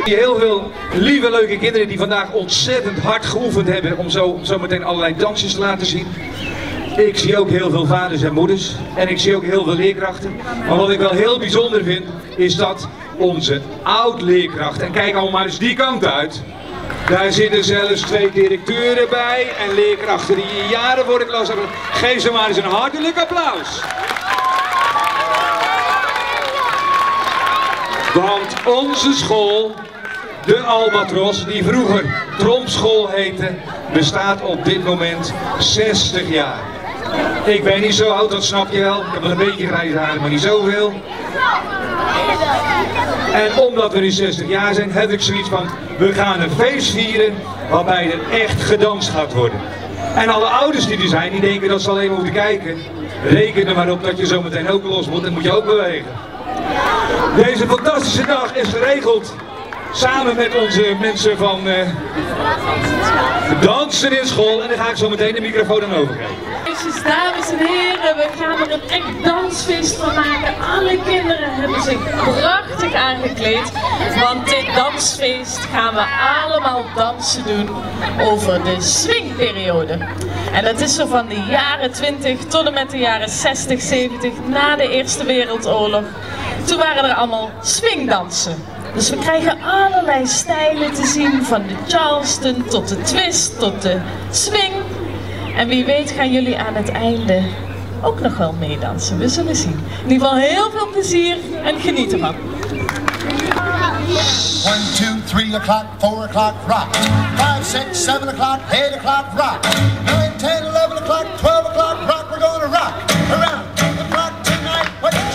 Heel veel lieve, leuke kinderen die vandaag ontzettend hard geoefend hebben om zo meteen allerlei dansjes te laten zien. Ik zie ook heel veel vaders en moeders en ik zie ook heel veel leerkrachten. Maar wat ik wel heel bijzonder vind, is dat onze oud-leerkrachten, en kijk allemaal maar eens die kant uit. Daar zitten zelfs 2 directeuren bij en leerkrachten die hier jaren voor de klas hebben. Geef ze maar eens een hartelijk applaus. Want onze school, de Albatros, die vroeger Trompschool heette, bestaat op dit moment 60 jaar. Ik ben niet zo oud, dat snap je wel. Ik heb wel een beetje grijze haren, maar niet zoveel. En omdat we nu 60 jaar zijn, heb ik zoiets van, we gaan een feest vieren waarbij er echt gedanst gaat worden. En alle ouders die er zijn, die denken dat ze alleen maar moeten kijken. Reken er maar op dat je zo meteen ook los moet en moet je ook bewegen. Deze fantastische dag is geregeld samen met onze mensen van dansen in school. En dan ga ik zo meteen de microfoon aan overgeven. Dames en heren, we gaan er een echt dansfeest van maken. Alle kinderen hebben zich prachtig aangekleed. Want dit dansfeest gaan we allemaal dansen doen over de swingperiode. En dat is zo van de jaren 20 tot en met de jaren 60, 70 na de Eerste Wereldoorlog. Toen waren er allemaal swingdansen. Dus we krijgen allerlei stijlen te zien, van de Charleston tot de twist tot de swing. En wie weet gaan jullie aan het einde ook nog wel meedansen. We zullen zien. In ieder geval heel veel plezier en geniet ervan. 1, 2, 3 o'clock, 4 o'clock, rock. 5, 6, 7 o'clock, 8 o'clock, rock. 9, 10, 11 o'clock, 12 o'clock, rock. We're going to rock around the clock tonight. What is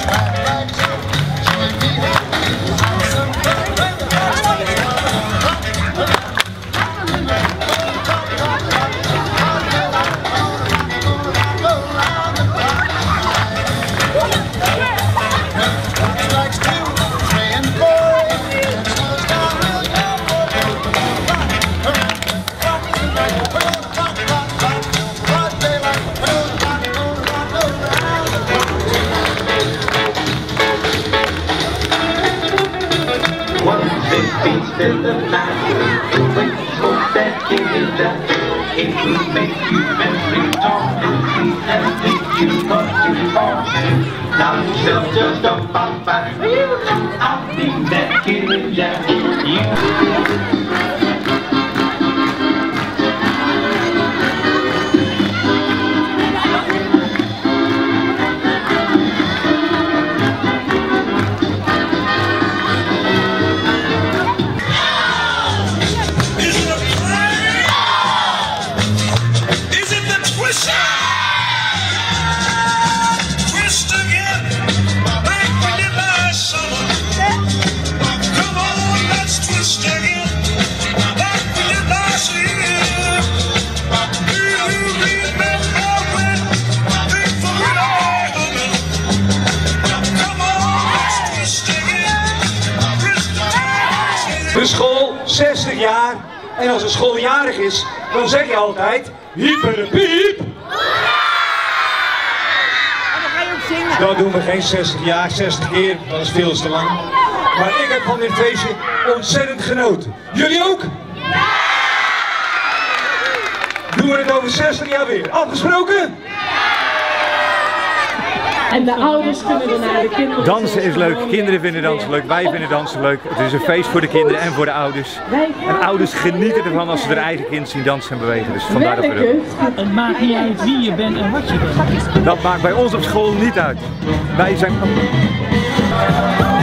in the night, wait for that getting down. It will make you very talkative and make you want to fall. Now yourself just up on by. I'll be that getting down. De school 60 jaar en als een school jarig is, dan zeg je altijd hyperpiep. Dat doen we geen 60 jaar, 60 keer, dat is veel te lang. Maar ik heb van dit feestje ontzettend genoten. Jullie ook? Doen we het over 60 jaar weer? Afgesproken? En de ouders kunnen daarna de kinderen... Dansen is leuk, kinderen vinden dansen leuk, wij vinden dansen leuk. Het is een feest voor de kinderen en voor de ouders. En ouders genieten ervan als ze hun eigen kind zien dansen en bewegen. Dus vandaar dat we doen. Het maakt niet uit wie je bent en wat je bent. Dat maakt bij ons op school niet uit. Wij zijn...